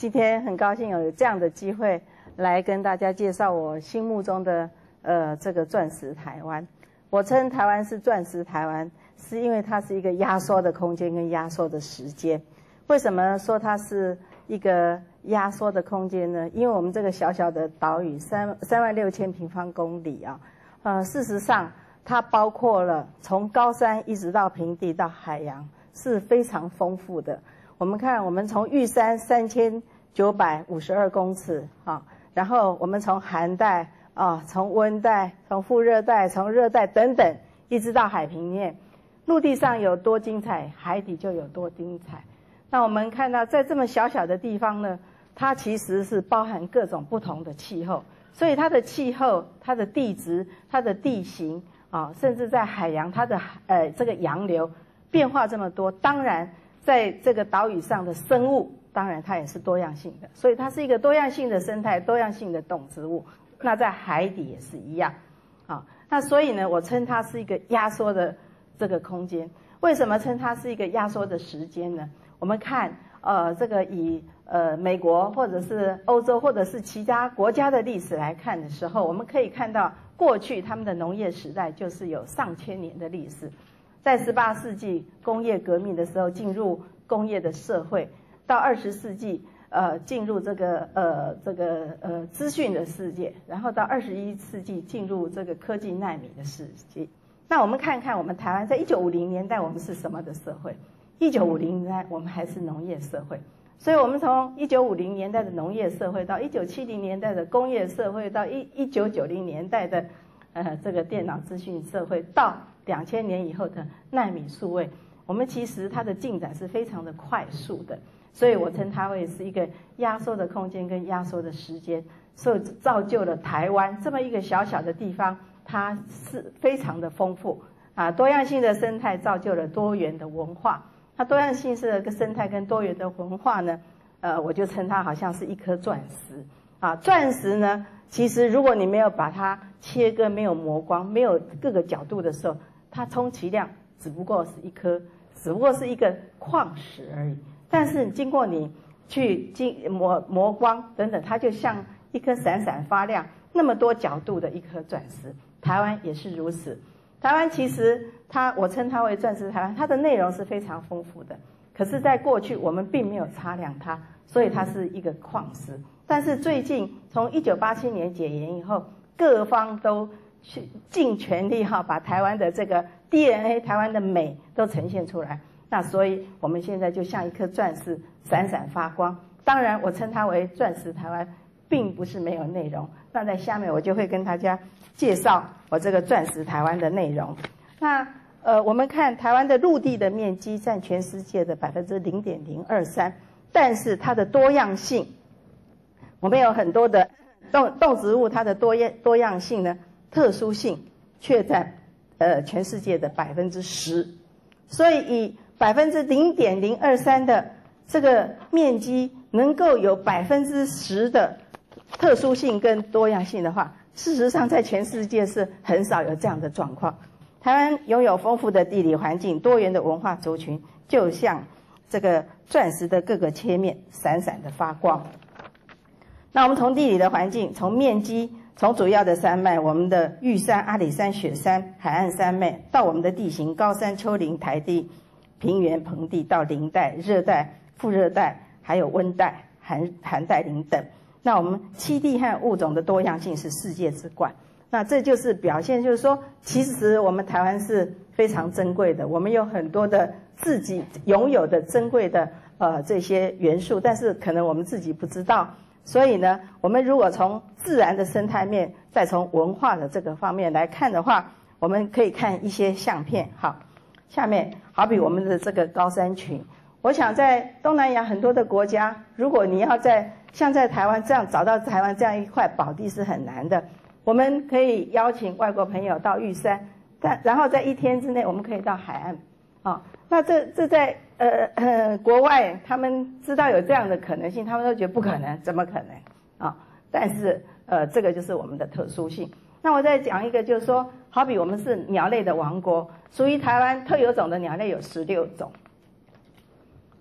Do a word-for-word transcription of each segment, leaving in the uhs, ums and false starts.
今天很高兴有这样的机会来跟大家介绍我心目中的呃这个钻石台湾。我称台湾是钻石台湾，是因为它是一个压缩的空间跟压缩的时间。为什么说它是一个压缩的空间呢？因为我们这个小小的岛屿三三万六千平方公里啊，呃，事实上它包括了从高山一直到平地到海洋，是非常丰富的。我们看，我们从玉山三千九百五十二公尺啊，然后我们从寒带啊，从温带，从副热带，从热带等等，一直到海平面，陆地上有多精彩，海底就有多精彩。那我们看到，在这么小小的地方呢，它其实是包含各种不同的气候，所以它的气候、它的地质、它的地形啊，甚至在海洋，它的呃这个洋流变化这么多，当然在这个岛屿上的生物，当然它也是多样性的，所以它是一个多样性的生态、多样性的动植物。那在海底也是一样，啊，那所以呢，我称它是一个压缩的这个空间。为什么称它是一个压缩的时间呢？我们看，呃，这个以呃美国或者是欧洲或者是其他国家的历史来看的时候，我们可以看到过去他们的农业时代就是有上千年的历史，在十八世纪工业革命的时候进入工业的社会，到二十世纪。呃，进入这个呃这个呃资讯的世界，然后到二十一世纪进入这个科技奈米的世界。那我们看看我们台湾在一九五零年代我们是什么的社会？一九五零年代我们还是农业社会，所以我们从一九五零年代的农业社会到一九七零年代的工业社会，到一一九九零年代的呃这个电脑资讯社会，到两千年以后的奈米数位，我们其实它的进展是非常的快速的。所以我称它为是一个压缩的空间跟压缩的时间，所以造就了台湾这么一个小小的地方，它是非常的丰富啊，多样性的生态造就了多元的文化。它多样性是个生态跟多元的文化呢，呃，我就称它好像是一颗钻石啊。钻石呢，其实如果你没有把它切割、没有磨光、没有各个角度的时候，它充其量只不过是一颗，只不过是一个矿石而已。但是经过你去经磨磨光等等，它就像一颗闪闪发亮、那么多角度的一颗钻石。台湾也是如此。台湾其实它，我称它为钻石台湾，它的内容是非常丰富的。可是，在过去我们并没有擦亮它，所以它是一个矿石。但是最近从一九八七年解严以后，各方都去尽全力哈，把台湾的这个 D N A、台湾的美都呈现出来。那所以我们现在就像一颗钻石闪闪发光。当然我称它为钻石台湾，并不是没有内容。那在下面我就会跟大家介绍我这个钻石台湾的内容。那呃，我们看台湾的陆地的面积占全世界的百分之零点零二三，但是它的多样性，我们有很多的动动植物，它的多样多样性呢，特殊性却占呃全世界的百分之十。所以以百分之零点零二三的这个面积能够有百分之十的特殊性跟多样性的话，事实上在全世界是很少有这样的状况。台湾拥有丰富的地理环境、多元的文化族群，就像这个钻石的各个切面闪闪的发光。那我们从地理的环境，从面积，从主要的山脉，我们的玉山、阿里山、雪山、海岸山脉，到我们的地形，高山、丘陵、台地、平原、盆地，到林带、热带、副热带，还有温带、寒寒带林等。那我们栖地和物种的多样性是世界之冠。那这就是表现，就是说，其实我们台湾是非常珍贵的，我们有很多的自己拥有的珍贵的呃这些元素，但是可能我们自己不知道。所以呢，我们如果从自然的生态面，再从文化的这个方面来看的话，我们可以看一些相片。好，下面好比我们的这个高山群，我想在东南亚很多的国家，如果你要在像在台湾这样找到台湾这样一块宝地是很难的。我们可以邀请外国朋友到玉山，但然后在一天之内我们可以到海岸，啊，那这这在呃呃国外他们知道有这样的可能性，他们都觉得不可能，怎么可能啊？但是呃这个就是我们的特殊性。那我再讲一个，就是说，好比我们是鸟类的王国，属于台湾特有种的鸟类有十六种。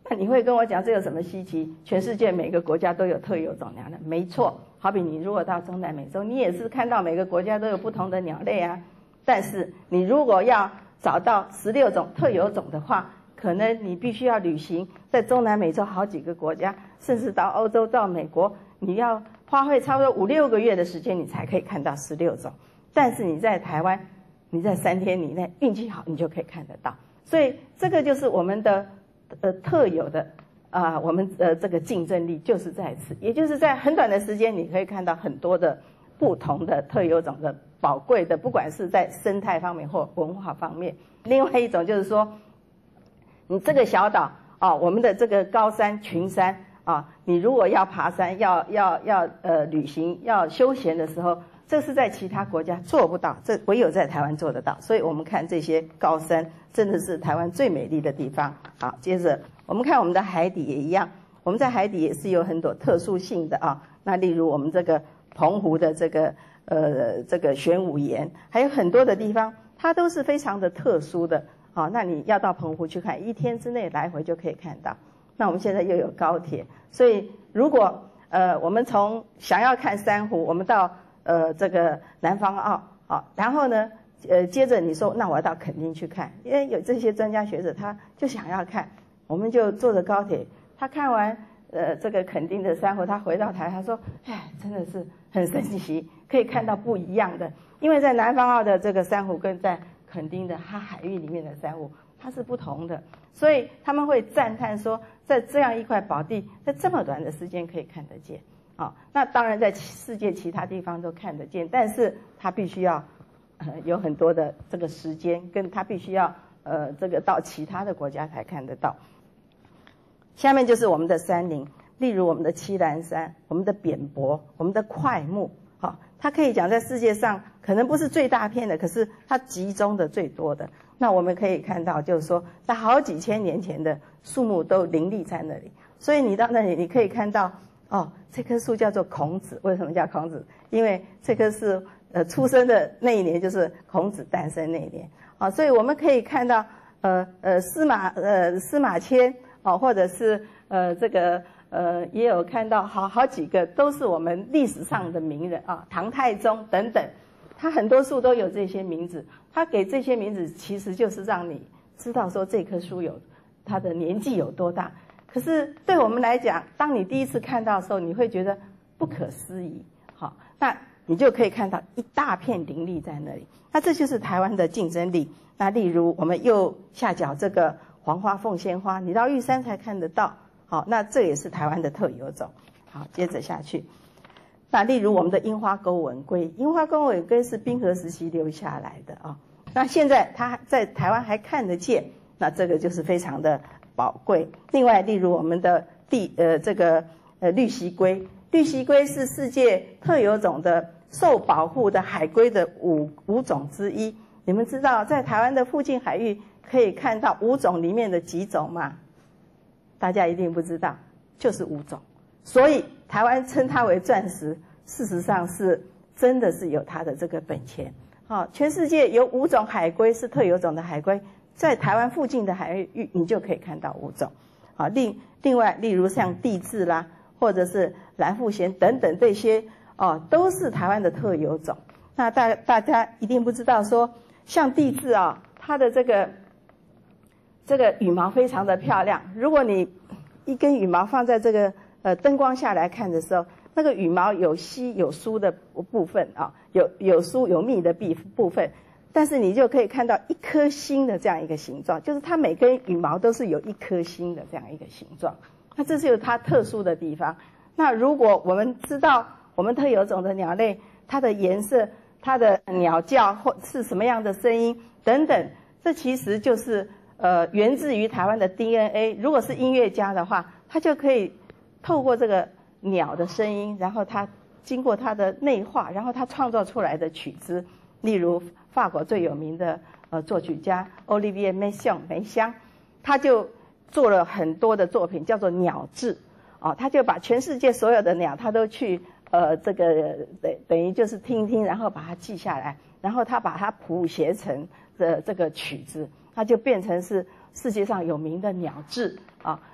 那你会跟我讲这有什么稀奇？全世界每个国家都有特有种鸟类，没错。好比你如果到中南美洲，你也是看到每个国家都有不同的鸟类啊。但是你如果要找到十六种特有种的话，可能你必须要旅行在中南美洲好几个国家，甚至到欧洲、到美国，你要花费差不多五六个月的时间，你才可以看到十六种。但是你在台湾，你在三天以内运气好，你就可以看得到。所以这个就是我们的呃特有的啊、呃，我们呃这个竞争力就是在此，也就是在很短的时间，你可以看到很多的不同的特有种的宝贵的，不管是在生态方面或文化方面。另外一种就是说，你这个小岛啊，我们的这个高山群山啊，你如果要爬山，要要要呃旅行，要休闲的时候，这是在其他国家做不到，这唯有在台湾做得到。所以我们看这些高山，真的是台湾最美丽的地方。好，接着我们看我们的海底也一样，我们在海底也是有很多特殊性的啊。那例如我们这个澎湖的这个呃这个玄武岩，还有很多的地方，它都是非常的特殊的。好，那你要到澎湖去看，一天之内来回就可以看到。那我们现在又有高铁，所以如果呃我们从想要看珊瑚，我们到呃这个南方澳啊，然后呢呃接着你说那我要到垦丁去看，因为有这些专家学者他就想要看，我们就坐着高铁，他看完呃这个垦丁的珊瑚，他回到台他说，哎真的是很神奇，可以看到不一样的，因为在南方澳的这个珊瑚跟在垦丁的它海域里面的珊瑚它是不同的，所以他们会赞叹说，在这样一块宝地，在这么短的时间可以看得见啊、哦。那当然在世界其他地方都看得见，但是它必须要呃有很多的这个时间，跟它必须要呃这个到其他的国家才看得到。下面就是我们的山林，例如我们的七兰山、我们的扁柏、我们的块木，好、哦，它可以讲在世界上可能不是最大片的，可是它集中的最多的。那我们可以看到，就是说，在好几千年前的树木都林立在那里，所以你到那里，你可以看到，哦，这棵树叫做孔子。为什么叫孔子？因为这棵树呃出生的那一年就是孔子诞生那一年，啊、哦，所以我们可以看到，呃呃司马呃司马迁，哦，或者是呃这个呃也有看到好好几个都是我们历史上的名人啊，唐太宗等等。它很多树都有这些名字，它给这些名字其实就是让你知道说这棵树有它的年纪有多大。可是对我们来讲，当你第一次看到的时候，你会觉得不可思议。好，那你就可以看到一大片林立在那里。那这就是台湾的竞争力。那例如我们右下角这个黄花凤仙花，你到玉山才看得到。好，那这也是台湾的特有种。好，接着下去。那例如我们的樱花钩吻龟，樱花钩吻龟是冰河时期留下来的啊、哦。那现在它在台湾还看得见，那这个就是非常的宝贵。另外，例如我们的地呃这个呃绿蜥龟，绿蜥龟是世界特有种的受保护的海龟的五五种之一。你们知道在台湾的附近海域可以看到五种里面的几种吗？大家一定不知道，就是五种。所以台湾称它为钻石，事实上是真的是有它的这个本钱。好、哦，全世界有五种海龟是特有种的海龟，在台湾附近的海域你就可以看到五种。好、哦，另另外例如像地质啦，或者是蓝腹鹇等等这些哦，都是台湾的特有种。那大大家一定不知道说，像地质啊、哦，它的这个这个羽毛非常的漂亮。如果你一根羽毛放在这个呃，灯光下来看的时候，那个羽毛有稀有疏的部分啊，有有疏有密的部分，但是你就可以看到一颗星的这样一个形状，就是它每根羽毛都是有一颗星的这样一个形状。那这是有它特殊的地方。那如果我们知道我们特有种的鸟类，它的颜色、它的鸟叫或是什么样的声音等等，这其实就是呃源自于台湾的 D N A。如果是音乐家的话，他就可以透过这个鸟的声音，然后它经过它的内化，然后它创造出来的曲子，例如法国最有名的呃作曲家 Olivier Messiaen 梅香，他就做了很多的作品，叫做鸟志，哦，他就把全世界所有的鸟，他都去呃这个等等于就是听听，然后把它记下来，然后他把它谱写成的这个曲子，它就变成是世界上有名的鸟志啊。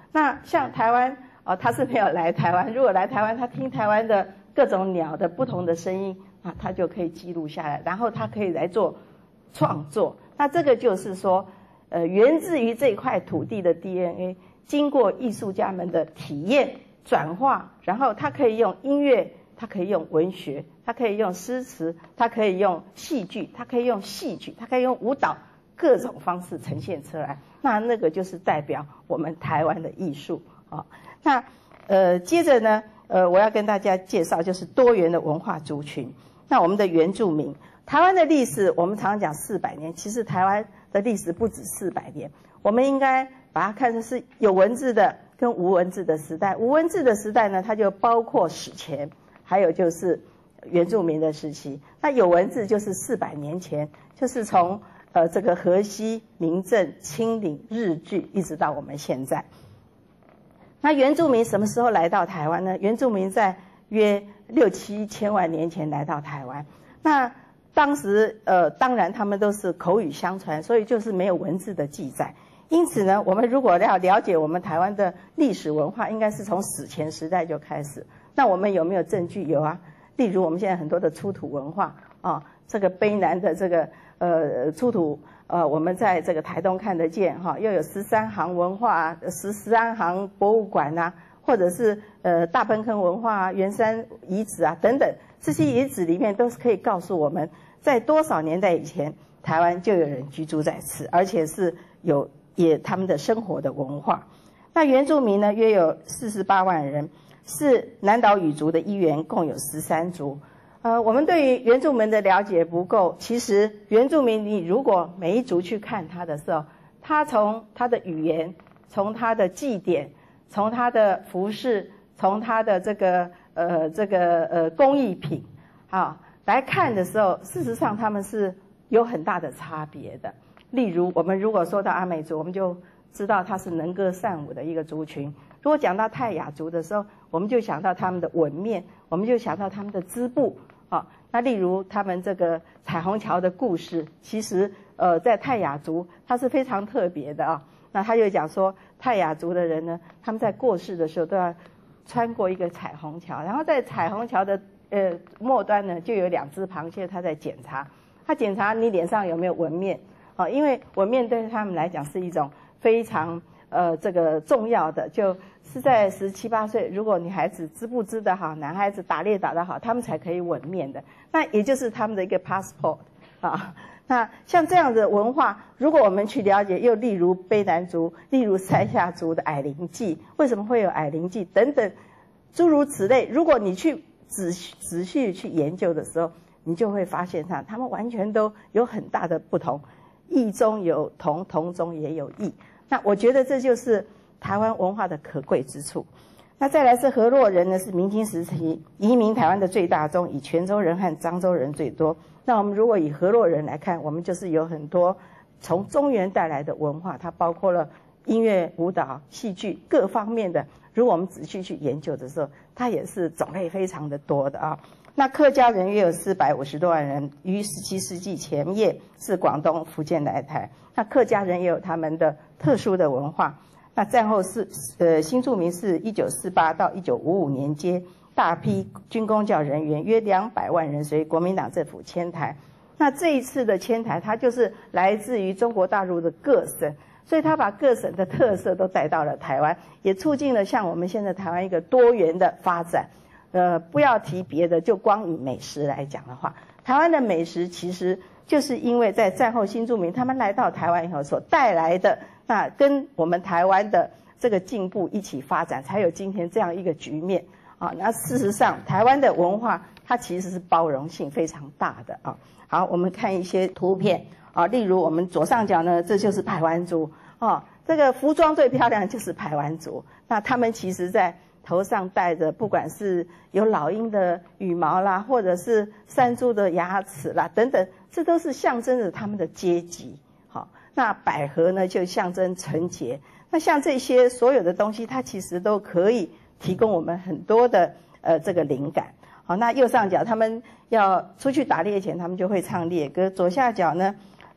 那像台湾哦，他是没有来台湾，如果来台湾，他听台湾的各种鸟的不同的声音啊，他就可以记录下来，然后他可以来做创作。那这个就是说，呃，源自于这块土地的 D N A， 经过艺术家们的体验转化，然后他可以用音乐，他可以用文学，他可以用诗词，他可以用戏剧，他可以用戏剧，他可以用舞蹈，各种方式呈现出来。那那个就是代表我们台湾的艺术啊。那呃，接着呢，呃，我要跟大家介绍就是多元的文化族群。那我们的原住民，台湾的历史，我们常常讲四百年，其实台湾的历史不止四百年，我们应该把它看成是有文字的跟无文字的时代。无文字的时代呢，它就包括史前，还有就是原住民的时期。那有文字就是四百年前，就是从呃这个荷西、明郑、清领、日据，一直到我们现在。那原住民什么时候来到台湾呢？原住民在约六七千万年前来到台湾。那当时呃，当然他们都是口语相传，所以就是没有文字的记载。因此呢，我们如果要了解我们台湾的历史文化，应该是从史前时代就开始。那我们有没有证据？有啊，例如我们现在很多的出土文化啊，这个卑南的这个呃出土。呃，我们在这个台东看得见哈，又有十三行文化、十十三行博物馆呐、啊，或者是呃大粪坑文化啊、圆山遗址啊等等，这些遗址里面都是可以告诉我们，在多少年代以前，台湾就有人居住在此，而且是有也他们的生活的文化。那原住民呢，约有四十八万人，是南岛语族的一员，共有十三族。呃，我们对于原住民的了解不够。其实原住民，你如果每一族去看他的时候，他从他的语言，从他的祭典，从他的服饰，从他的这个呃这个呃工艺品啊来看的时候，事实上他们是有很大的差别的。例如，我们如果说到阿美族，我们就知道它是能歌善舞的一个族群。如果讲到泰雅族的时候，我们就想到他们的纹面，我们就想到他们的织布啊。那例如他们这个彩虹桥的故事，其实呃在泰雅族它是非常特别的啊。那他就讲说，泰雅族的人呢，他们在过世的时候都要穿过一个彩虹桥，然后在彩虹桥的呃末端呢，就有两只螃蟹，他在检查，他检查你脸上有没有纹面啊，因为纹面对他们来讲是一种非常呃这个重要的，就是在十七八岁，如果女孩子织布织得好，男孩子打猎打得好，他们才可以纹面的，那也就是他们的一个 passport 啊。那像这样的文化，如果我们去了解，又例如卑南族，例如塞夏族的矮灵祭，为什么会有矮灵祭等等，诸如此类，如果你去仔仔细去研究的时候，你就会发现上他们完全都有很大的不同，异中有同，同中也有异。那我觉得这就是台湾文化的可贵之处。那再来是河洛人呢，是明清时期移民台湾的最大宗，以泉州人和漳州人最多。那我们如果以河洛人来看，我们就是有很多从中原带来的文化，它包括了音乐、舞蹈、戏剧各方面的。如果我们仔细去研究的时候，它也是种类非常的多的啊。那客家人约有四百五十多万人，于十七世纪前夜自广东、福建来台。那客家人也有他们的特殊的文化。那战后是呃新住民是一九四八到一九五五年间。大批军公教人员约两百万人随国民党政府迁台。那这一次的迁台，它就是来自于中国大陆的各省，所以它把各省的特色都带到了台湾，也促进了像我们现在台湾一个多元的发展。呃，不要提别的，就光以美食来讲的话，台湾的美食其实就是因为在战后新住民他们来到台湾以后所带来的，那跟我们台湾的这个进步一起发展，才有今天这样一个局面。啊，那事实上，台湾的文化它其实是包容性非常大的啊。好，我们看一些图片啊，例如我们左上角呢，这就是排湾族啊，这个服装最漂亮的就是排湾族。那他们其实在头上戴着，不管是有老鹰的羽毛啦，或者是山猪的牙齿啦等等，这都是象征着他们的阶级。好，那百合呢就象征纯洁。那像这些所有的东西，它其实都可以提供我们很多的呃这个灵感。好，那右上角他们要出去打猎前，他们就会唱猎歌。左下角呢，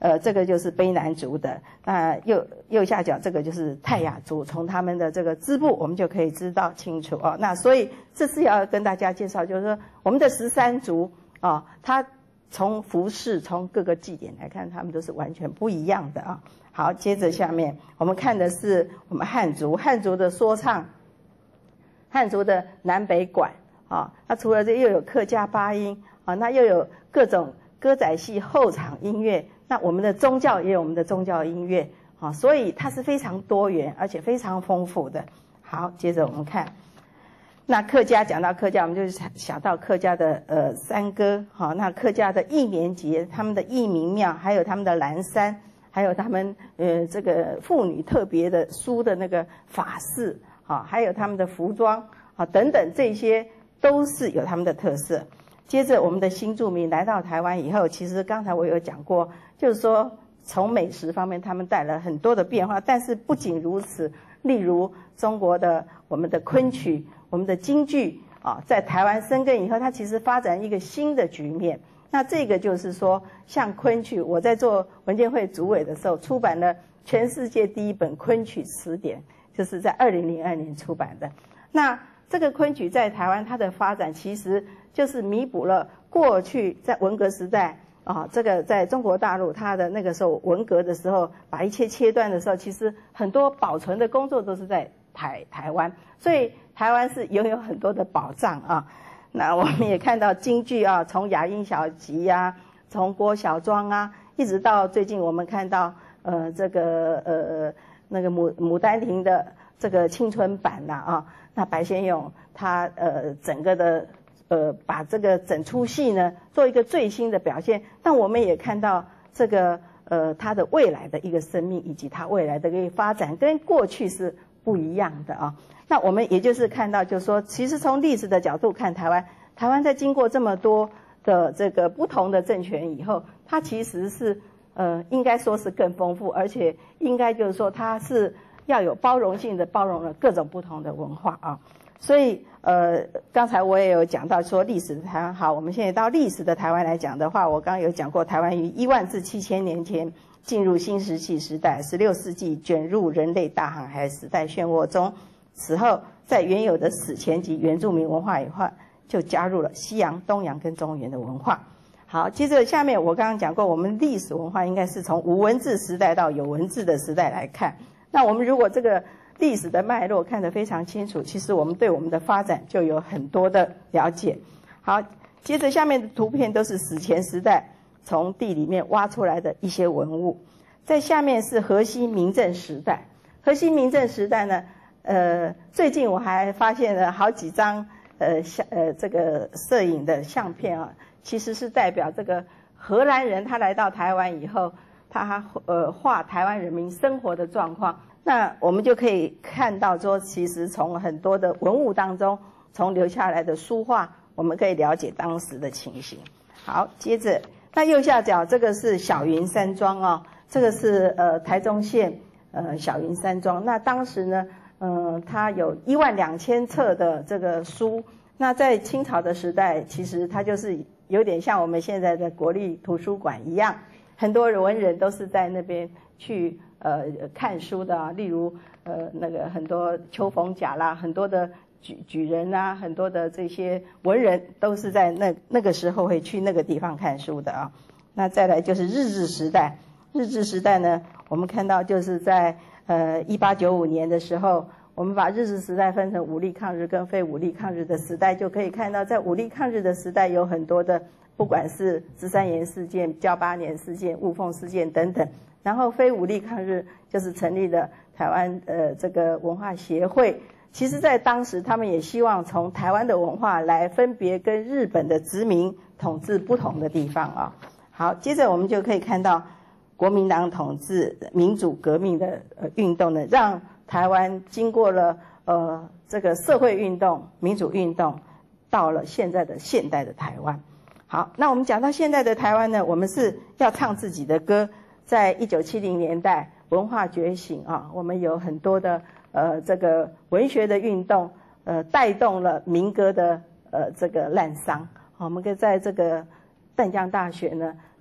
呃，这个就是卑南族的。那右右下角这个就是泰雅族，从他们的这个织布，我们就可以知道清楚哦。那所以这次要跟大家介绍，就是说我们的十三族啊，它从服饰、从各个祭典来看，他们都是完全不一样的啊。好，接着下面我们看的是我们汉族，汉族的说唱，汉族的南北管啊，那除了这又有客家八音啊，那又有各种歌仔戏后场音乐，那我们的宗教也有我们的宗教音乐啊，所以它是非常多元而且非常丰富的。好，接着我们看。那客家讲到客家，我们就想到客家的呃山歌，好，那客家的义民节，他们的义民庙，还有他们的蓝山，还有他们呃这个妇女特别的梳的那个发饰，好，还有他们的服装啊等等，这些都是有他们的特色。接着我们的新住民来到台湾以后，其实刚才我有讲过，就是说从美食方面他们带来很多的变化，但是不仅如此，例如中国的我们的昆曲。我们的京剧啊，在台湾生根以后，它其实发展一个新的局面。那这个就是说，像昆曲，我在做文建会主委的时候，出版了全世界第一本昆曲词典，就是在二零零二年出版的。那这个昆曲在台湾它的发展，其实就是弥补了过去在文革时代啊，这个在中国大陆它的那个时候文革的时候，把一切切断的时候，其实很多保存的工作都是在台台湾，所以台湾是拥有很多的宝藏啊。那我们也看到京剧啊，从雅音小集啊，从郭小庄啊，一直到最近我们看到呃这个呃那个牡牡丹亭的这个青春版啦 啊, 啊，那白先勇他呃整个的呃把这个整出戏呢做一个最新的表现，但我们也看到这个呃他的未来的一个生命以及他未来的一个发展跟过去是不一样的啊。那我们也就是看到，就是说，其实从历史的角度看台湾，台湾在经过这么多的这个不同的政权以后，它其实是呃应该说是更丰富，而且应该就是说它是要有包容性的包容了各种不同的文化啊。所以呃刚才我也有讲到说历史的台湾好，我们现在到历史的台湾来讲的话，我刚刚有讲过，台湾于一万至七千年前进入新石器时代，十六世纪卷入人类大航海时代漩涡中。此后，在原有的史前及原住民文化以外，就加入了西洋、东洋跟中原的文化。好，接着下面我刚刚讲过，我们历史文化应该是从无文字时代到有文字的时代来看。那我们如果这个历史的脉络看得非常清楚，其实我们对我们的发展就有很多的了解。好，接着下面的图片都是史前时代从地里面挖出来的一些文物。在下面是荷西明郑时代，荷西明郑时代呢。呃，最近我还发现了好几张呃相呃这个摄影的相片啊，其实是代表这个荷兰人他来到台湾以后，他呃画台湾人民生活的状况。那我们就可以看到说，其实从很多的文物当中，从留下来的书画，我们可以了解当时的情形。好，接着那右下角这个是小云山庄啊，这个是呃台中县呃小云山庄。那当时呢。嗯，它有一万两千册的这个书。那在清朝的时代，其实它就是有点像我们现在的国立图书馆一样，很多文人都是在那边去呃看书的啊。例如呃那个很多邱逢甲啦，很多的举举人啊，很多的这些文人都是在那那个时候会去那个地方看书的啊。那再来就是日治时代，日治时代呢，我们看到就是在。呃，一八九五年的时候，我们把日治时代分成武力抗日跟非武力抗日的时代，就可以看到，在武力抗日的时代有很多的，不管是十三盐事件、交八年事件、雾峰事件等等。然后非武力抗日就是成立了台湾呃这个文化协会。其实，在当时他们也希望从台湾的文化来分别跟日本的殖民统治不同的地方啊。好，接着我们就可以看到。国民党统治民主革命的呃运动呢，让台湾经过了呃这个社会运动、民主运动，到了现在的现代的台湾。好，那我们讲到现在的台湾呢，我们是要唱自己的歌。在一九七零年代，文化觉醒啊，我们有很多的呃这个文学的运动，呃带动了民歌的呃这个滥觞。我们可以在这个淡江大学呢。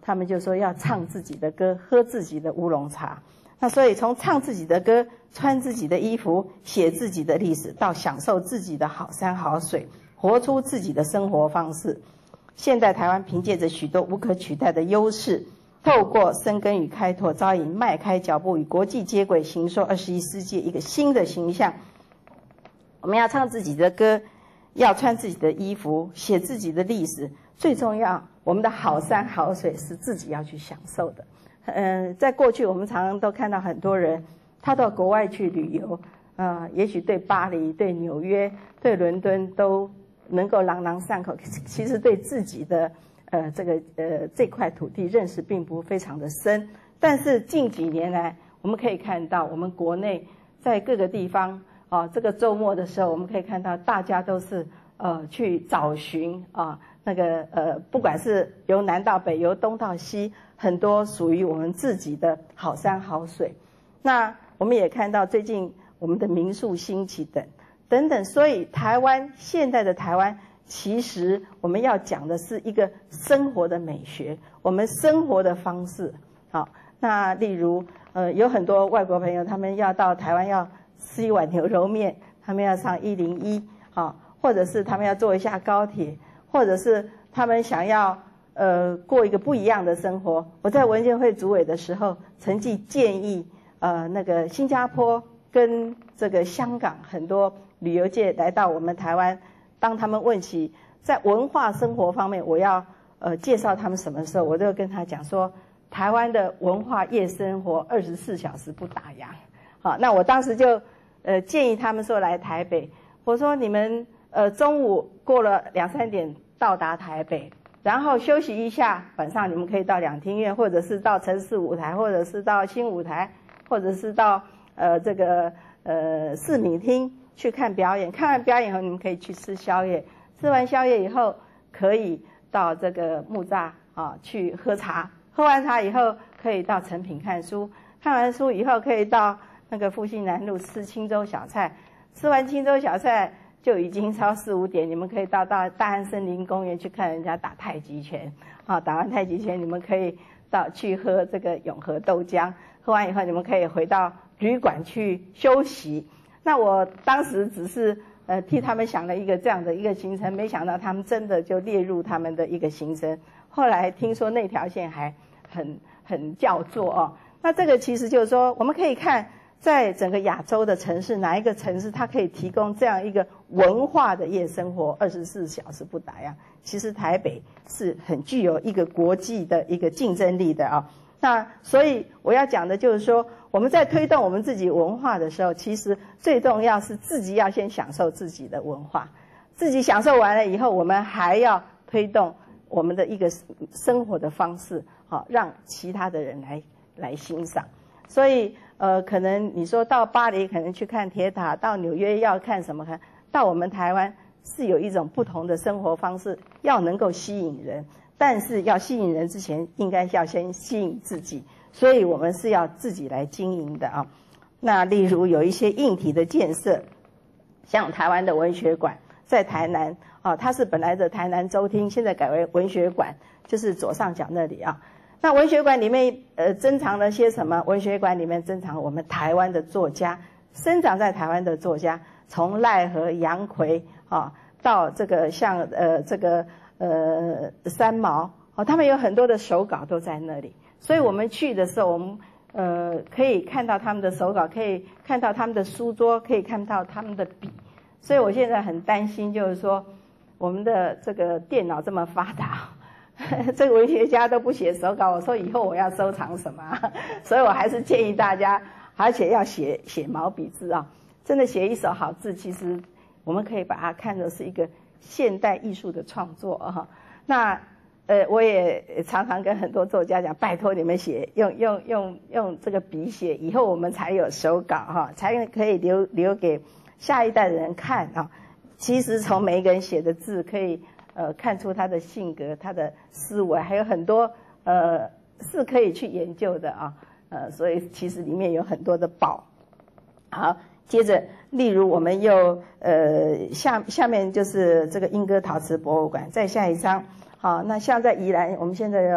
他们就说要唱自己的歌，喝自己的乌龙茶。那所以从唱自己的歌、穿自己的衣服、写自己的历史，到享受自己的好山好水，活出自己的生活方式。现代台湾凭借着许多无可取代的优势，透过深耕与开拓，早已迈开脚步与国际接轨，形塑二十一世纪一个新的形象。我们要唱自己的歌，要穿自己的衣服，写自己的历史。最重要，我们的好山好水是自己要去享受的。嗯、呃，在过去我们常常都看到很多人，他到国外去旅游，啊、呃，也许对巴黎、对纽约、对伦敦都能够朗朗上口，其实对自己的呃这个呃这块土地认识并不非常的深。但是近几年来，我们可以看到，我们国内在各个地方。啊，这个周末的时候，我们可以看到大家都是呃去找寻啊那个呃，不管是由南到北，由东到西，很多属于我们自己的好山好水。那我们也看到最近我们的民宿兴起等等等，所以台湾现在的台湾，其实我们要讲的是一个生活的美学，我们生活的方式。好，那例如呃有很多外国朋友，他们要到台湾要吃一碗牛肉面，他们要上一零一，啊，或者是他们要坐一下高铁，或者是他们想要呃过一个不一样的生活。我在文建会主委的时候，曾经建议呃那个新加坡跟这个香港很多旅游界来到我们台湾，当他们问起在文化生活方面，我要呃介绍他们什么时候，我就跟他讲说，台湾的文化夜生活二十四小时不打烊。好，那我当时就呃建议他们说来台北，我说你们呃中午过了两三点到达台北，然后休息一下，晚上你们可以到两厅院，或者是到城市舞台，或者是到新舞台，或者是到呃这个呃市民厅去看表演。看完表演以后，你们可以去吃宵夜，吃完宵夜以后可以到这个木栅啊去喝茶，喝完茶以后可以到诚品看书，看完书以后可以到那个复兴南路吃青州小菜，吃完青州小菜就已经超四五点，你们可以到大大安森林公园去看人家打太极拳，啊，打完太极拳你们可以到去喝这个永和豆浆，喝完以后你们可以回到旅馆去休息。那我当时只是呃替他们想了一个这样的一个行程，没想到他们真的就列入他们的一个行程。后来听说那条线还很很叫座哦，那这个其实就是说我们可以看。在整个亚洲的城市，哪一个城市它可以提供这样一个文化的夜生活，二十四小时不打烊？其实台北是很具有一个国际的一个竞争力的啊。那所以我要讲的就是说，我们在推动我们自己文化的时候，其实最重要是自己要先享受自己的文化，自己享受完了以后，我们还要推动我们的一个生活的方式，好让其他的人来来欣赏。所以。呃，可能你说到巴黎可能去看铁塔，到纽约要看什么看？到我们台湾是有一种不同的生活方式，要能够吸引人，但是要吸引人之前，应该要先吸引自己，所以我们是要自己来经营的啊。那例如有一些硬体的建设，像台湾的文学馆在台南啊，它是本来的台南州厅，现在改为文学馆，就是左上角那里啊。那文学馆里面，呃，珍藏了些什么？文学馆里面珍藏我们台湾的作家，生长在台湾的作家，从赖和、杨逵啊，到这个像呃这个呃三毛，哦，他们有很多的手稿都在那里。所以我们去的时候，我们呃可以看到他们的手稿，可以看到他们的书桌，可以看到他们的笔。所以我现在很担心，就是说我们的这个电脑这么发达。这个文学家都不写手稿，我说以后我要收藏什么、啊？所以我还是建议大家，而且要写写毛笔字啊！真的写一手好字，其实我们可以把它看作是一个现代艺术的创作啊。那呃，我也常常跟很多作家讲，拜托你们写，用用用用这个笔写，以后我们才有手稿哈，才可以留留给下一代的人看啊。其实从每一个人写的字可以。呃，看出他的性格、他的思维，还有很多呃是可以去研究的啊。呃，所以其实里面有很多的宝。好，接着，例如我们又呃下下面就是这个莺歌陶瓷博物馆，再下一张。好，那像在宜兰，我们现在有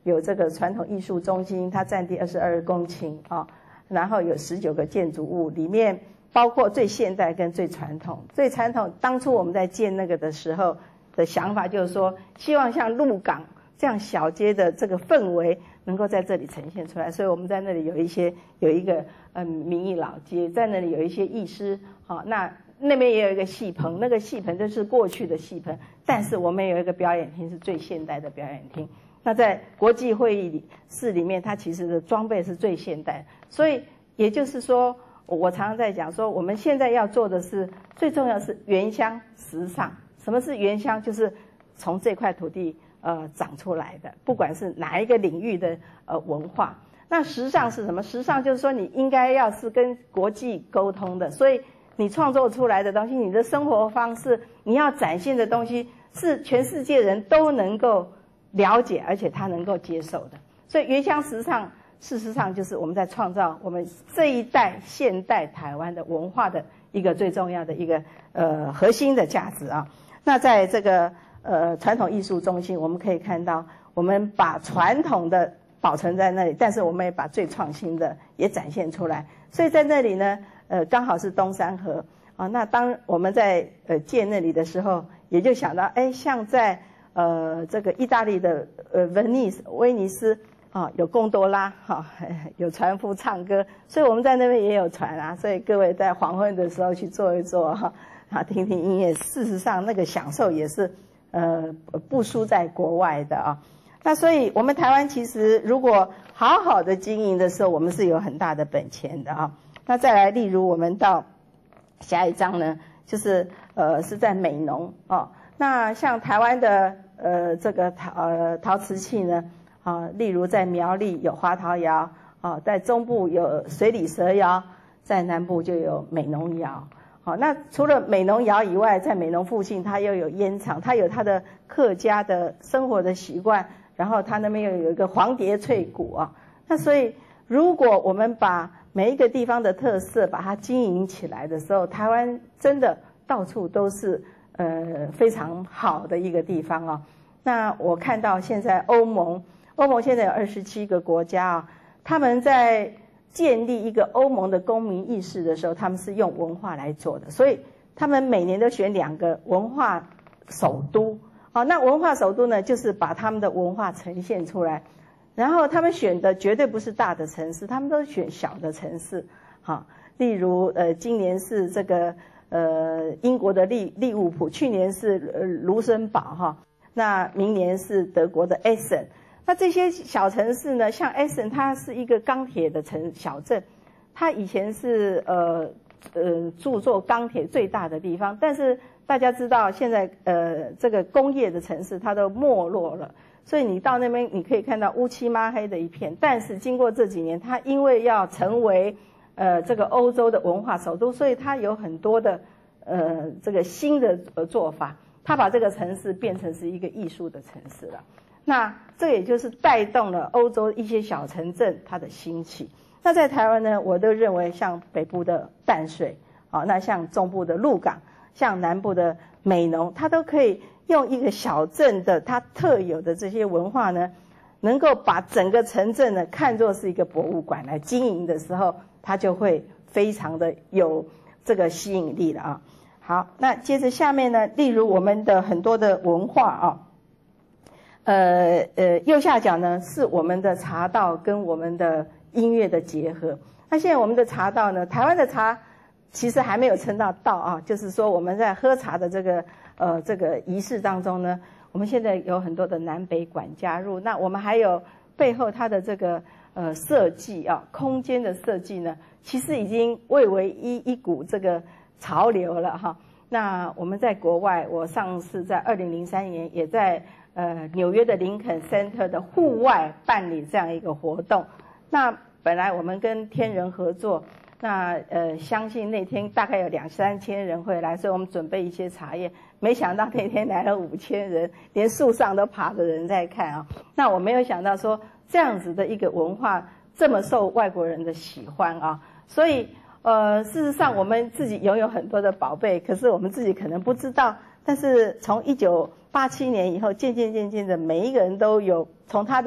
有这个传统艺术中心，它占地二十二公顷啊，然后有十九个建筑物，里面包括最现代跟最传统。最传统，当初我们在建那个的时候的想法就是说，希望像鹿港这样小街的这个氛围能够在这里呈现出来，所以我们在那里有一些有一个嗯民艺老街，在那里有一些艺师，好，那那边也有一个戏棚，那个戏棚就是过去的戏棚，但是我们有一个表演厅是最现代的表演厅。那在国际会议里室里面，它其实的装备是最现代，所以也就是说，我常常在讲说，我们现在要做的是最重要是原乡时尚。什么是原乡？就是从这块土地呃长出来的，不管是哪一个领域的呃文化。那时尚是什么？时尚就是说你应该要是跟国际沟通的，所以你创作出来的东西，你的生活方式，你要展现的东西，是全世界人都能够了解，而且他能够接受的。所以原乡时尚，事实上就是我们在创造我们这一代现代台湾的文化的一个最重要的一个呃核心的价值啊。那在这个呃传统艺术中心，我们可以看到，我们把传统的保存在那里，但是我们也把最创新的也展现出来。所以在那里呢，呃，刚好是东山河啊。那当我们在呃建那里的时候，也就想到，哎，像在呃这个意大利的呃威尼斯威尼斯啊，有贡多拉哈、啊，有船夫唱歌，所以我们在那边也有船啊。所以各位在黄昏的时候去坐一坐哈。啊，听听音乐，事实上那个享受也是，呃，不输在国外的啊。那所以，我们台湾其实如果好好的经营的时候，我们是有很大的本钱的啊。那再来，例如我们到下一章呢，就是呃是在美浓啊。那像台湾的呃这个陶呃陶瓷器呢，啊，例如在苗栗有花陶窑啊，在中部有水里蛇窑，在南部就有美浓窑。好，那除了美浓窑以外，在美浓附近，它又有烟厂，它有它的客家的生活的习惯，然后它那边又有一个黄蝶翠谷啊。那所以，如果我们把每一个地方的特色把它经营起来的时候，台湾真的到处都是呃非常好的一个地方啊。那我看到现在欧盟，欧盟现在有二十七个国家啊，他们在建立一个欧盟的公民意识的时候，他们是用文化来做的，所以他们每年都选两个文化首都。好，那文化首都呢，就是把他们的文化呈现出来。然后他们选的绝对不是大的城市，他们都选小的城市。好，例如呃，今年是这个呃英国的利利物浦，去年是呃卢森堡哈，那明年是德国的 Essen。那这些小城市呢，像 Essen， 它是一个钢铁的城小镇，它以前是呃呃铸作钢铁最大的地方，但是大家知道现在呃这个工业的城市它都没落了，所以你到那边你可以看到乌漆嘛黑的一片。但是经过这几年，它因为要成为呃这个欧洲的文化首都，所以它有很多的呃这个新的呃做法，它把这个城市变成是一个艺术的城市了。那这也就是带动了欧洲一些小城镇它的兴起。那在台湾呢，我都认为像北部的淡水，啊，那像中部的鹿港，像南部的美浓，它都可以用一个小镇的它特有的这些文化呢，能够把整个城镇呢看作是一个博物馆来经营的时候，它就会非常的有这个吸引力了啊。好，那接着下面呢，例如我们的很多的文化啊。呃呃，右下角呢是我们的茶道跟我们的音乐的结合。那现在我们的茶道呢，台湾的茶其实还没有称到道啊，就是说我们在喝茶的这个呃这个仪式当中呢，我们现在有很多的南北管加入。那我们还有背后它的这个呃设计啊，空间的设计呢，其实已经蔚为一一股这个潮流了哈。那我们在国外，我上次在二零零三年也在呃纽约的林肯 Center 的户外办理这样一个活动。那本来我们跟天人合作，那呃相信那天大概有两三千人会来，所以我们准备一些茶叶。没想到那天来了五千人，连树上都爬着人在看啊。那我没有想到说这样子的一个文化这么受外国人的喜欢啊，所以。呃，事实上，我们自己拥有很多的宝贝，可是我们自己可能不知道。但是从一九八七年以后，渐渐渐渐的，每一个人都有从他的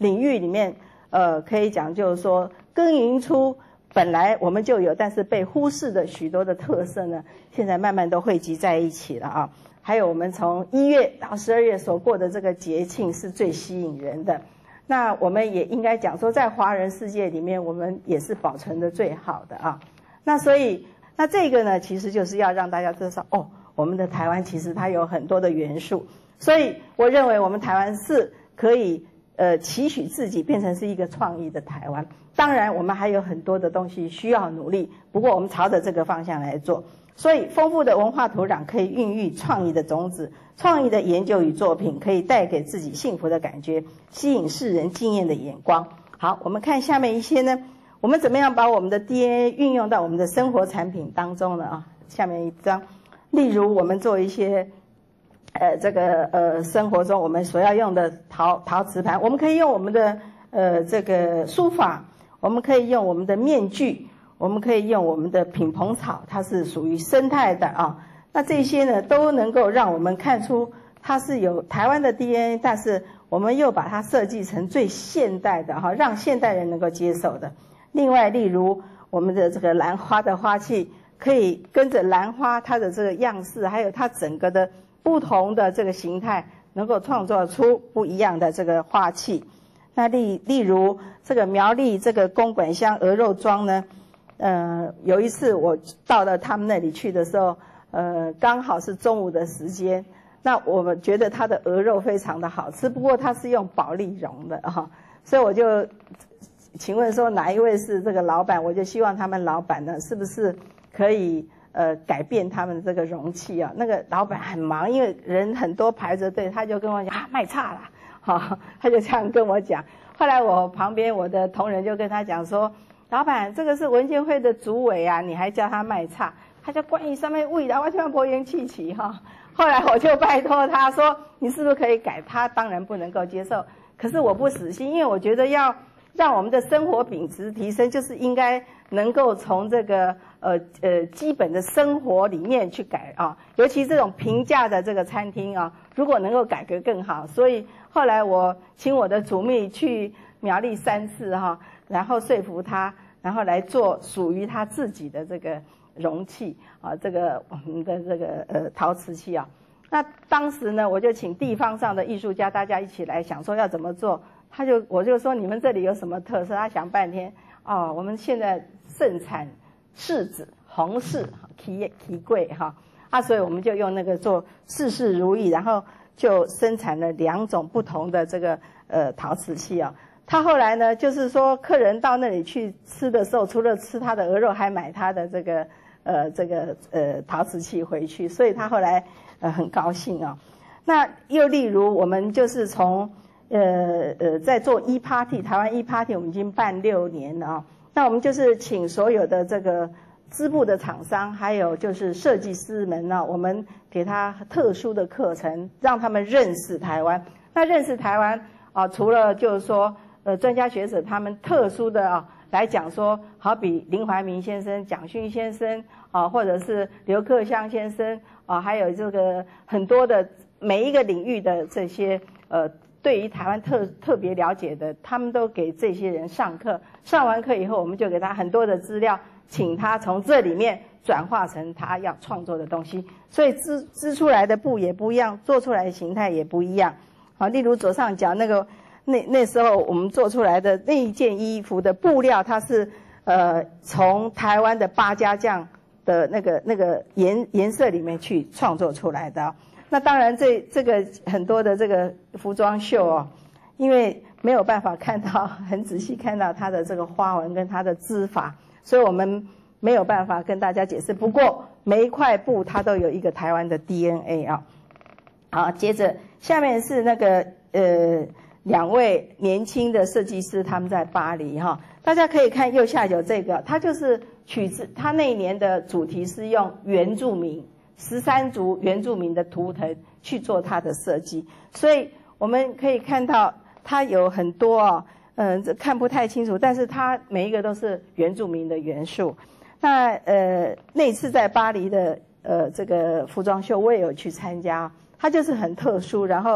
领域里面，呃，可以讲就是说耕耘出本来我们就有，但是被忽视的许多的特色呢，现在慢慢都汇集在一起了啊。还有我们从一月到十二月所过的这个节庆是最吸引人的。那我们也应该讲说，在华人世界里面，我们也是保存的最好的啊。那所以，那这个呢，其实就是要让大家知道，哦，我们的台湾其实它有很多的元素。所以，我认为我们台湾是可以呃期许自己变成是一个创意的台湾。当然，我们还有很多的东西需要努力，不过我们朝着这个方向来做。所以，丰富的文化土壤可以孕育创意的种子，创意的研究与作品可以带给自己幸福的感觉，吸引世人惊艳的眼光。好，我们看下面一些呢，我们怎么样把我们的 D N A 运用到我们的生活产品当中呢？啊，下面一张，例如我们做一些，呃，这个呃生活中我们所要用的陶陶瓷盘，我们可以用我们的呃这个书法，我们可以用我们的面具。我们可以用我们的品蓬草，它是属于生态的啊。那这些呢，都能够让我们看出它是有台湾的 D N A， 但是我们又把它设计成最现代的哈，让现代人能够接受的。另外，例如我们的这个兰花的花器，可以跟着兰花它的这个样式，还有它整个的不同的这个形态，能够创造出不一样的这个花器。那例例如这个苗栗这个公馆乡鹅肉庄呢。呃，有一次我到了他们那里去的时候，呃，刚好是中午的时间。那我们觉得它的鹅肉非常的好吃，不过它是用保丽绒的哈，所以我就请问说哪一位是这个老板？我就希望他们老板呢，是不是可以呃改变他们这个容器啊？那个老板很忙，因为人很多排着队，他就跟我讲啊卖差啦，哈，他就这样跟我讲。后来我旁边我的同仁就跟他讲说。老板，这个是文建会的主委啊，你还叫他卖差？他就关于上面味道，我全部言气气哈。后来我就拜托他说，你是不是可以改？他当然不能够接受，可是我不死心，因为我觉得要让我们的生活品质提升，就是应该能够从这个呃呃基本的生活里面去改啊，尤其这种平价的这个餐厅啊，如果能够改革更好。所以后来我请我的主秘去苗栗三次哈。然后说服他，然后来做属于他自己的这个容器啊，这个我们的这个呃陶瓷器啊。那当时呢，我就请地方上的艺术家大家一起来想说要怎么做。他就我就说你们这里有什么特色？他想半天哦，我们现在盛产柿子、红柿、奇奇桂哈啊，所以我们就用那个做事事如意，然后就生产了两种不同的这个呃陶瓷器啊。他后来呢，就是说客人到那里去吃的时候，除了吃他的鹅肉，还买他的这个呃这个呃陶瓷器回去，所以他后来呃很高兴啊、哦。那又例如我们就是从呃呃在做 E Party， 台湾 E Party 我们已经办六年了啊、哦。那我们就是请所有的这个织布的厂商，还有就是设计师们呢、啊，我们给他特殊的课程，让他们认识台湾。那认识台湾啊，除了就是说。呃，专家学者他们特殊的啊来讲说，好比林怀民先生、蒋勋先生啊，或者是刘克襄先生啊，还有这个很多的每一个领域的这些呃，对于台湾特特别了解的，他们都给这些人上课。上完课以后，我们就给他很多的资料，请他从这里面转化成他要创作的东西。所以织织出来的布也不一样，做出来的形态也不一样。好，例如左上角那个。那那时候我们做出来的那一件衣服的布料，它是呃从台湾的八家将的那个那个颜颜色里面去创作出来的、哦。那当然这这个很多的这个服装秀哦，因为没有办法看到很仔细看到它的这个花纹跟它的织法，所以我们没有办法跟大家解释。不过每一块布它都有一个台湾的 D N A 啊、哦。好，接着下面是那个呃。两位年轻的设计师，他们在巴黎哈，大家可以看右下角这个，它就是取自他那一年的主题是用原住民十三族原住民的图腾去做它的设计，所以我们可以看到它有很多啊，嗯，这看不太清楚，但是它每一个都是原住民的元素。那呃那次在巴黎的呃这个服装秀，我也有去参加，它就是很特殊，然后。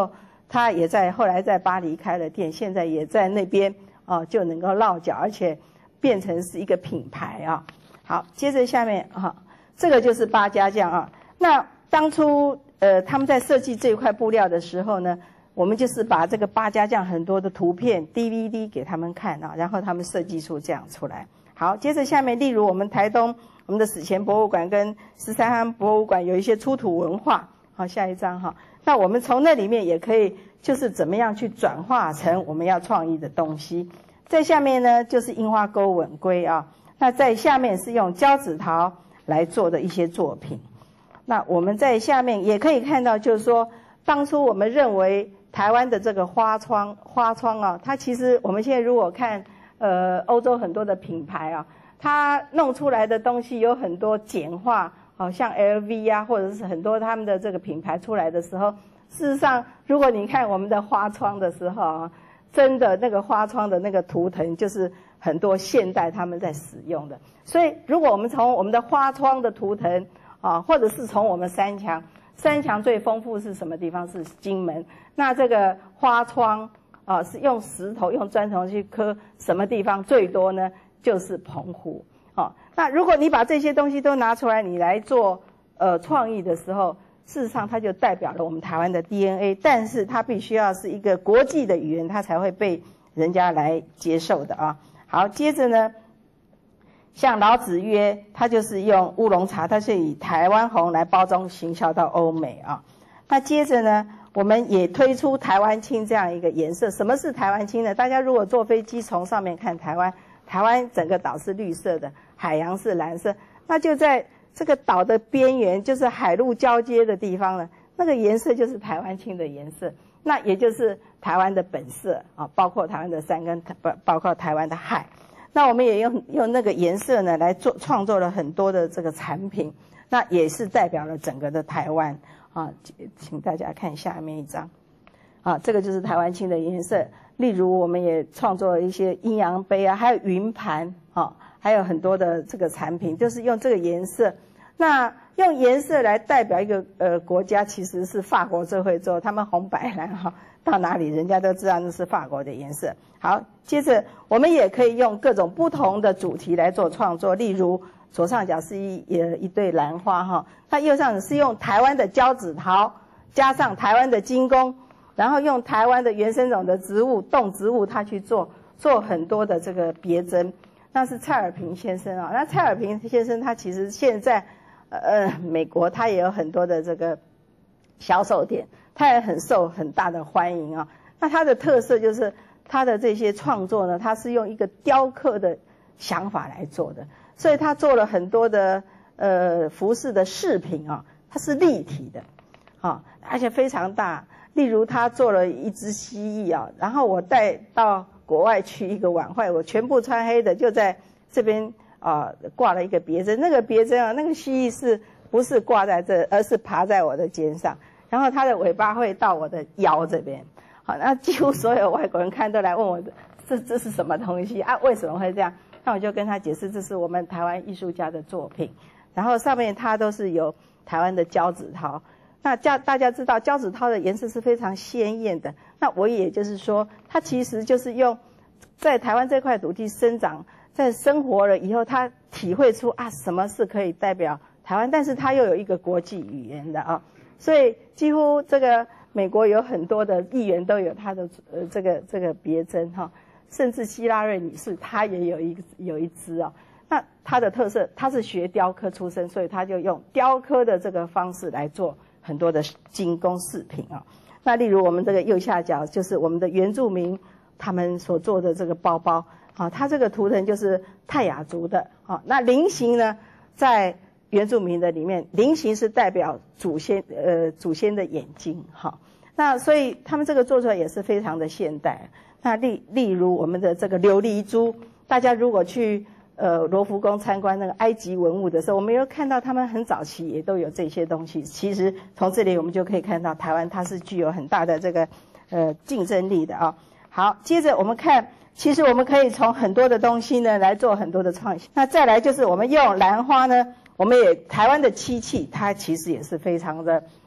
他也在后来在巴黎开了店，现在也在那边哦、呃、就能够落脚，而且变成是一个品牌啊。好，接着下面哈、啊，这个就是八家将啊。那当初呃他们在设计这一块布料的时候呢，我们就是把这个八家将很多的图片 D V D 给他们看啊，然后他们设计出这样出来。好，接着下面，例如我们台东我们的史前博物馆跟十三行博物馆有一些出土文化。好，下一张哈。那我们从那里面也可以就是怎么样去转化成我们要创意的东西。在下面呢就是樱花钩吻龟啊，那在下面是用胶纸陶来做的一些作品。那我们在下面也可以看到，就是说当初我们认为台湾的这个花窗花窗啊，它其实我们现在如果看呃欧洲很多的品牌啊，它弄出来的东西有很多简化，好像 L V 啊，或者是很多他们的这个品牌出来的时候，事实上如果你看我们的花窗的时候啊，真的那个花窗的那个图腾就是很多现代他们在使用的。所以如果我们从我们的花窗的图腾啊，或者是从我们山墙，山墙最丰富是什么地方？是金门。那这个花窗啊，是用石头用砖头去刻，什么地方最多呢？就是澎湖。哦，那如果你把这些东西都拿出来，你来做呃创意的时候，事实上它就代表了我们台湾的 D N A， 但是它必须要是一个国际的语言，它才会被人家来接受的啊。好，接着呢，像老子约，它就是用乌龙茶，它是以台湾红来包装行销到欧美啊。那接着呢，我们也推出台湾青这样一个颜色。什么是台湾青呢？大家如果坐飞机从上面看台湾，台湾整个岛是绿色的，海洋是蓝色，那就在这个岛的边缘，就是海陆交接的地方呢，那个颜色就是台湾青的颜色，那也就是台湾的本色啊，包括台湾的山跟包包括台湾的海。那我们也用用那个颜色呢来做创作了很多的这个产品，那也是代表了整个的台湾啊。请大家看下面一张啊，这个就是台湾青的颜色。例如，我们也创作了一些阴阳杯啊，还有云盘啊，还有很多的这个产品，就是用这个颜色。那用颜色来代表一个呃国家，其实是法国最会做，他们红白蓝哈，到哪里人家都知道那是法国的颜色。好，接着我们也可以用各种不同的主题来做创作，例如左上角是一呃一对兰花哈，它右上角是用台湾的胶纸陶加上台湾的金工。然后用台湾的原生种的植物动植物，他去做做很多的这个别针，那是蔡尔平先生啊。那蔡尔平先生他其实现在呃美国他也有很多的这个销售点，他也很受很大的欢迎啊。那他的特色就是他的这些创作呢，他是用一个雕刻的想法来做的，所以他做了很多的呃服饰的饰品啊，它是立体的啊，而且非常大。例如他做了一只蜥蜴啊，然后我带到国外去一个晚会，我全部穿黑的，就在这边啊、呃、挂了一个别针。那个别针啊，那个蜥蜴是不是挂在这，而是爬在我的肩上，然后它的尾巴会到我的腰这边。好，那几乎所有外国人看都来问我，这这是什么东西啊？为什么会这样？那我就跟他解释，这是我们台湾艺术家的作品，然后上面它都是有台湾的胶纸陶。那胶大家知道胶纸陶的颜色是非常鲜艳的，那我也就是说，它其实就是用在台湾这块土地生长，在生活了以后，他体会出啊什么是可以代表台湾，但是它又有一个国际语言的啊，所以几乎这个美国有很多的议员都有他的呃这个这个别针哈，甚至希拉瑞女士她也有一有一支啊。那她的特色，她是学雕刻出身，所以她就用雕刻的这个方式来做很多的精工饰品啊。那例如我们这个右下角就是我们的原住民他们所做的这个包包啊，它这个图腾就是泰雅族的啊。那菱形呢，在原住民的里面，菱形是代表祖先呃祖先的眼睛哈。那所以他们这个做出来也是非常的现代。那例例如我们的这个琉璃珠，大家如果去呃罗浮宫参观那个埃及文物的时候，我们有看到他们很早期也都有这些东西。其实从这里我们就可以看到台湾它是具有很大的这个呃竞争力的啊。好，接着我们看，其实我们可以从很多的东西呢来做很多的创新。那再来就是我们用兰花呢，我们也台湾的漆器它其实也是非常的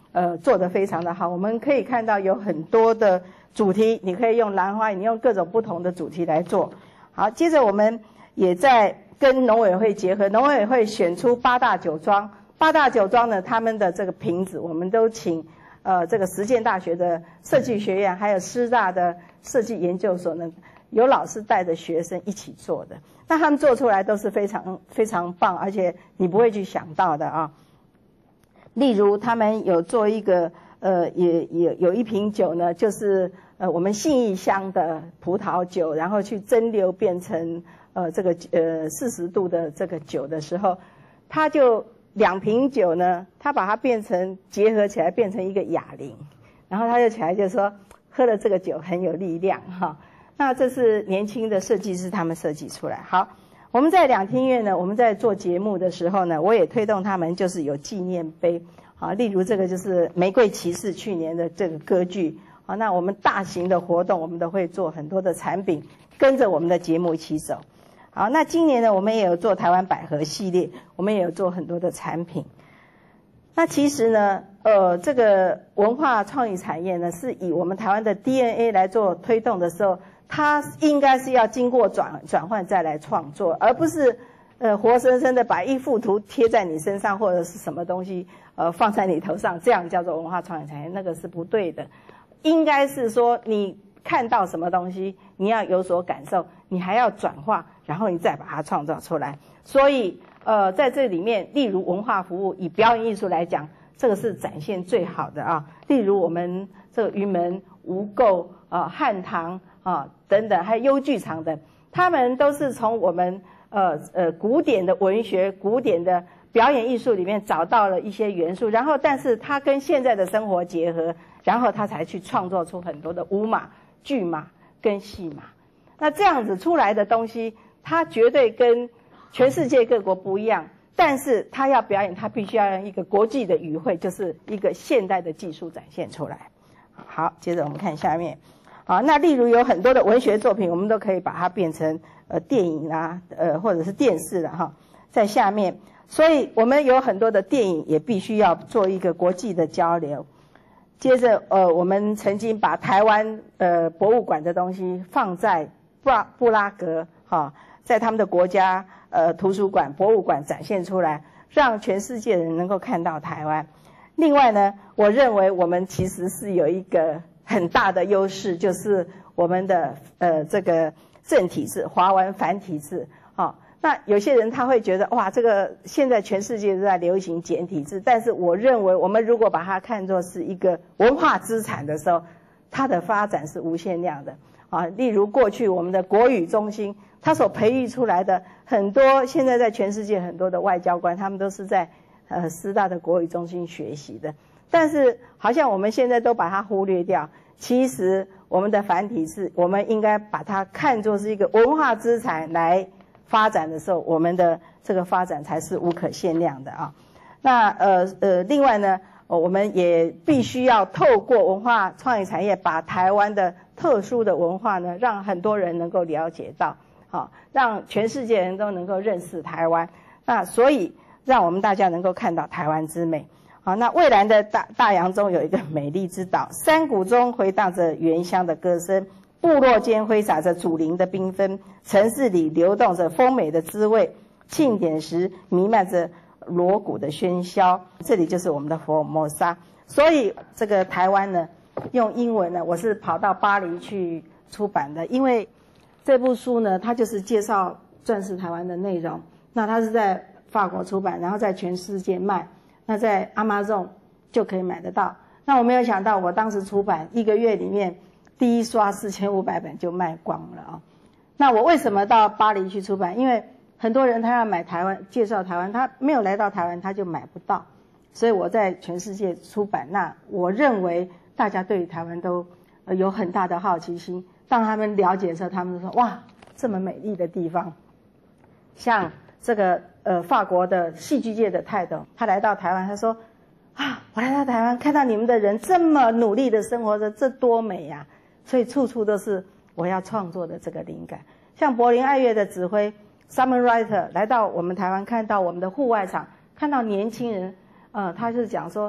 呃做得非常的好。我们可以看到有很多的主题，你可以用兰花，你用各种不同的主题来做。好，接着我们也在跟农委会结合，农委会选出八大酒庄，八大酒庄呢，他们的这个瓶子，我们都请呃这个实践大学的设计学院，还有师大的设计研究所呢，有老师带着学生一起做的。那他们做出来都是非常非常棒，而且你不会去想到的啊。例如，他们有做一个呃，也也有一瓶酒呢，就是呃我们信义乡的葡萄酒，然后去蒸馏变成呃这个呃四十度的这个酒的时候，他就两瓶酒呢，他把它变成结合起来变成一个哑铃，然后他就起来就说喝了这个酒很有力量哈。那这是年轻的设计师他们设计出来。好，我们在两厅院呢，我们在做节目的时候呢，我也推动他们就是有纪念碑。好，例如这个就是《玫瑰骑士》去年的这个歌剧。好，那我们大型的活动，我们都会做很多的产品，跟着我们的节目一起走。好，那今年呢，我们也有做台湾百合系列，我们也有做很多的产品。那其实呢，呃，这个文化创意产业呢，是以我们台湾的 D N A 来做推动的时候，它应该是要经过转转换再来创作，而不是呃活生生的把一幅图贴在你身上，或者是什么东西呃放在你头上，这样叫做文化创意产业，那个是不对的。应该是说你看到什么东西，你要有所感受，你还要转化，然后你再把它创造出来。所以呃在这里面，例如文化服务，以表演艺术来讲，这个是展现最好的啊。例如我们这个云门、吴构啊、汉唐啊等等，还有优剧场等，他们都是从我们呃呃古典的文学、古典的表演艺术里面找到了一些元素，然后但是它跟现在的生活结合，然后他才去创作出很多的舞马、剧马跟戏马。那这样子出来的东西，它绝对跟全世界各国不一样，但是他要表演，他必须要用一个国际的语汇，就是一个现代的技术展现出来。好，接着我们看下面。好，那例如有很多的文学作品，我们都可以把它变成呃电影啦，呃或者是电视啦哈，在下面。所以我们有很多的电影也必须要做一个国际的交流。接着呃，我们曾经把台湾呃博物馆的东西放在布拉布拉格哈，在他们的国家呃图书馆、博物馆展现出来，让全世界的人能够看到台湾。另外呢，我认为我们其实是有一个很大的优势，就是我们的呃这个正体字、华文繁体字啊。那有些人他会觉得哇，这个现在全世界都在流行简体字，但是我认为我们如果把它看作是一个文化资产的时候，它的发展是无限量的啊。例如过去我们的国语中心，它所培育出来的很多，现在在全世界很多的外交官，他们都是在呃师大的国语中心学习的。但是好像我们现在都把它忽略掉，其实我们的繁体字，我们应该把它看作是一个文化资产来发展的时候，我们的这个发展才是无可限量的啊。那呃呃，另外呢，我们也必须要透过文化创意产业，把台湾的特殊的文化呢，让很多人能够了解到，好，让全世界人都能够认识台湾。那所以让我们大家能够看到台湾之美。好，那蔚蓝的大大洋中有一个美丽之岛，山谷中回荡着原乡的歌声。部落间挥洒着祖灵的缤纷，城市里流动着丰美的滋味，庆典时弥漫着锣鼓的喧嚣。这里就是我们的佛摩萨。所以这个台湾呢，用英文呢，我是跑到巴黎去出版的，因为这部书呢，它就是介绍钻石台湾的内容。那它是在法国出版，然后在全世界卖，那在 Amazon 就可以买得到。那我没有想到，我当时出版一个月里面，第一刷四千五百本就卖光了啊！那我为什么到巴黎去出版？因为很多人他要买台湾，介绍台湾，他没有来到台湾，他就买不到。所以我在全世界出版。那我认为大家对台湾都有很大的好奇心，当他们了解的时候，他们就说：哇，这么美丽的地方！像这个呃法国的戏剧界的泰斗，他来到台湾，他说：啊，我来到台湾，看到你们的人这么努力的生活着，这多美呀！所以处处都是我要创作的这个灵感。像柏林爱乐的指挥 Summer Writer 来到我们台湾，看到我们的户外场，看到年轻人，呃，他是讲说，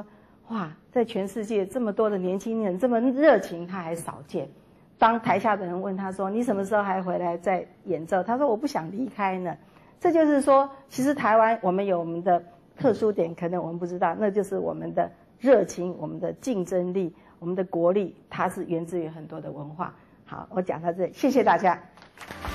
哇，在全世界这么多的年轻人这么热情，他还少见。当台下的人问他说：“你什么时候还回来再演奏？”他说：“我不想离开呢。”这就是说，其实台湾我们有我们的特殊点，可能我们不知道，那就是我们的热情、我们的竞争力、我们的国力，它是源自于很多的文化。好，我讲到这里，谢谢大家。